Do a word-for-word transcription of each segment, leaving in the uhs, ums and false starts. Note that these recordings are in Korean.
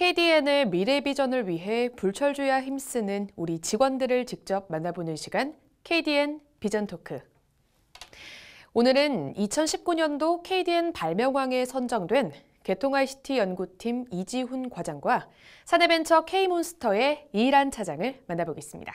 케이디엔의 미래 비전을 위해 불철주야 힘쓰는 우리 직원들을 직접 만나보는 시간, 케이디엔 비전 토크. 오늘은 이천십구 년도 케이디엔 발명왕에 선정된 개통아이씨티 연구팀 이지훈 과장과 사내벤처 K몬스터의 이일한 차장을 만나보겠습니다.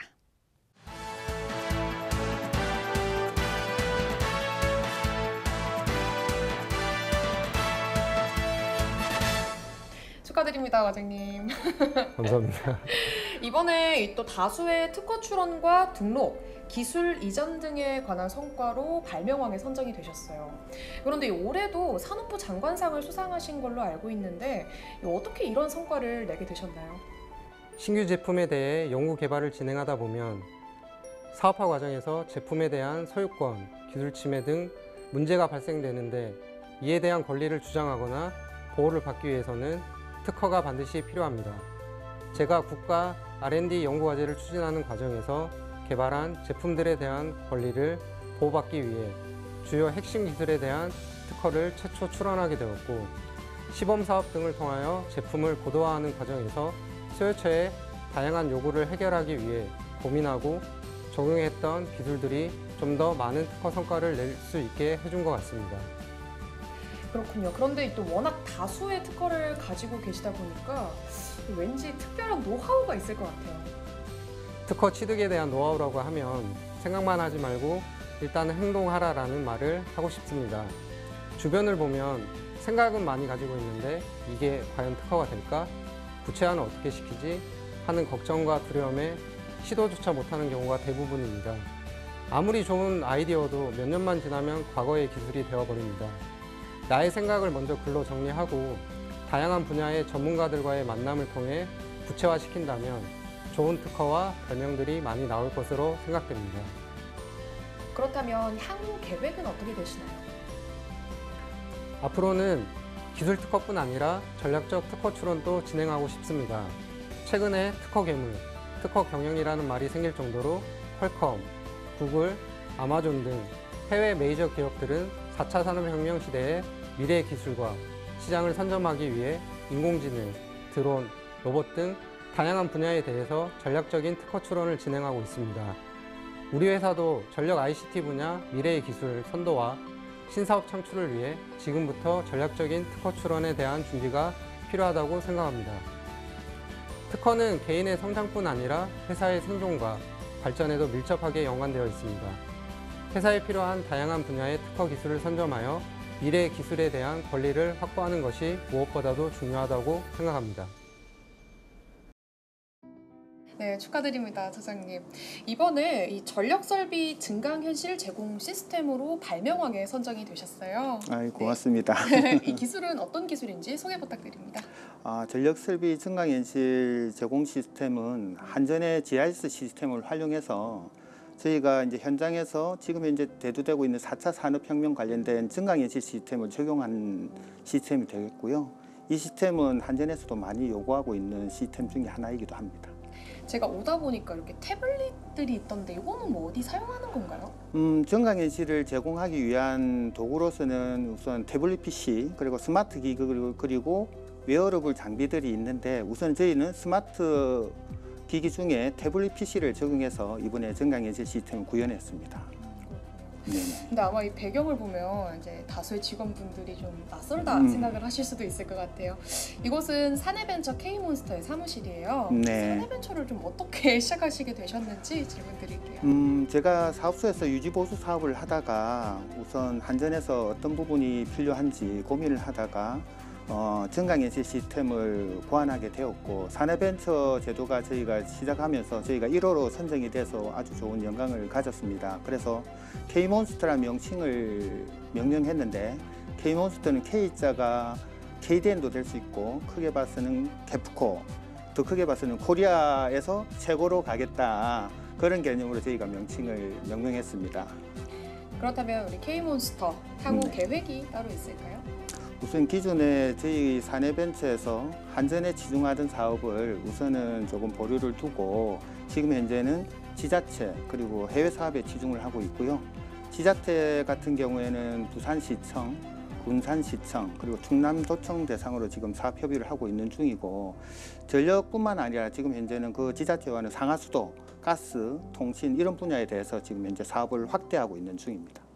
축하드립니다, 과장님. 감사합니다. 이번에 또 다수의 특허 출원과 등록, 기술 이전 등에 관한 성과로 발명왕에 선정이 되셨어요. 그런데 올해도 산업부 장관상을 수상하신 걸로 알고 있는데 어떻게 이런 성과를 내게 되셨나요? 신규 제품에 대해 연구 개발을 진행하다 보면 사업화 과정에서 제품에 대한 소유권, 기술 침해 등 문제가 발생되는데 이에 대한 권리를 주장하거나 보호를 받기 위해서는 특허가 반드시 필요합니다. 제가 국가 알 앤 디 연구과제를 추진하는 과정에서 개발한 제품들에 대한 권리를 보호받기 위해 주요 핵심 기술에 대한 특허를 최초 출원하게 되었고, 시범사업 등을 통하여 제품을 고도화하는 과정에서 소유처의 다양한 요구를 해결하기 위해 고민하고 적용했던 기술들이 좀 더 많은 특허 성과를 낼 수 있게 해준 것 같습니다. 그렇군요. 그런데 또 워낙 다수의 특허를 가지고 계시다 보니까 왠지 특별한 노하우가 있을 것 같아요. 특허 취득에 대한 노하우라고 하면 생각만 하지 말고 일단은 행동하라라는 말을 하고 싶습니다. 주변을 보면 생각은 많이 가지고 있는데 이게 과연 특허가 될까? 구체화는 어떻게 시키지? 하는 걱정과 두려움에 시도조차 못하는 경우가 대부분입니다. 아무리 좋은 아이디어도 몇 년만 지나면 과거의 기술이 되어버립니다. 나의 생각을 먼저 글로 정리하고 다양한 분야의 전문가들과의 만남을 통해 구체화시킨다면 좋은 특허와 발명들이 많이 나올 것으로 생각됩니다. 그렇다면 향후 계획은 어떻게 되시나요? 앞으로는 기술 특허뿐 아니라 전략적 특허 출원도 진행하고 싶습니다. 최근에 특허 괴물, 특허 경영이라는 말이 생길 정도로 퀄컴, 구글, 아마존 등 해외 메이저 기업들은 사 차 산업혁명 시대의 미래 기술과 시장을 선점하기 위해 인공지능, 드론, 로봇 등 다양한 분야에 대해서 전략적인 특허 출원을 진행하고 있습니다. 우리 회사도 전력 아이씨티 분야 미래의 기술 선도와 신사업 창출을 위해 지금부터 전략적인 특허 출원에 대한 준비가 필요하다고 생각합니다. 특허는 개인의 성장뿐 아니라 회사의 생존과 발전에도 밀접하게 연관되어 있습니다. 회사에 필요한 다양한 분야의 특허 기술을 선점하여 미래의 기술에 대한 권리를 확보하는 것이 무엇보다도 중요하다고 생각합니다. 네, 축하드립니다, 차장님. 이번에 이 전력설비 증강현실 제공 시스템으로 발명왕에 선정이 되셨어요. 아이, 고맙습니다. 네. 이 기술은 어떤 기술인지 소개 부탁드립니다. 아, 전력설비 증강현실 제공 시스템은 한전의 지 아이 에스 시스템을 활용해서 저희가 이제 현장에서 지금 현재 대두되고 있는 사 차 산업혁명 관련된 증강현실 시스템을 적용한 시스템이 되겠고요. 이 시스템은 한전에서도 많이 요구하고 있는 시스템 중에 하나이기도 합니다. 제가 오다 보니까 이렇게 태블릿들이 있던데 이거는 뭐 어디 사용하는 건가요? 음, 증강현실을 제공하기 위한 도구로서는 우선 태블릿 피씨, 그리고 스마트 기기, 그리고 웨어러블 장비들이 있는데 우선 저희는 스마트 기기 중에 태블릿 피씨를 적용해서 이번에 증강현실 시스템을 구현했습니다. 네네. 근데 아마 이 배경을 보면 이제 다수의 직원분들이 좀 낯설다 음. 생각을 하실 수도 있을 것 같아요. 이곳은 사내벤처 K몬스터의 사무실이에요. 네. 사내벤처를 좀 어떻게 시작하시게 되셨는지 질문 드릴게요. 음, 제가 사업소에서 유지보수 사업을 하다가 우선 한전에서 어떤 부분이 필요한지 고민을 하다가 어, 증강현실 시스템을 고안하게 되었고, 사내벤처 제도가 저희가 시작하면서 저희가 일 호로 선정이 돼서 아주 좋은 영광을 가졌습니다. 그래서 K몬스터라는 명칭을 명명했는데, K몬스터는 K자가 케이디엔도 될 수 있고, 크게 봐서는 캐프코, 더 크게 봐서는 코리아에서 최고로 가겠다, 그런 개념으로 저희가 명칭을 명명했습니다. 그렇다면 우리 K몬스터 향후 네. 계획이 따로 있을까요? 우선 기존에 저희 사내벤처에서 한전에 치중하던 사업을 우선은 조금 보류를 두고 지금 현재는 지자체 그리고 해외 사업에 치중을 하고 있고요. 지자체 같은 경우에는 부산시청, 군산시청 그리고 충남도청 대상으로 지금 사업 협의를 하고 있는 중이고 전력뿐만 아니라 지금 현재는 그 지자체와는 상하수도, 가스, 통신 이런 분야에 대해서 지금 현재 사업을 확대하고 있는 중입니다.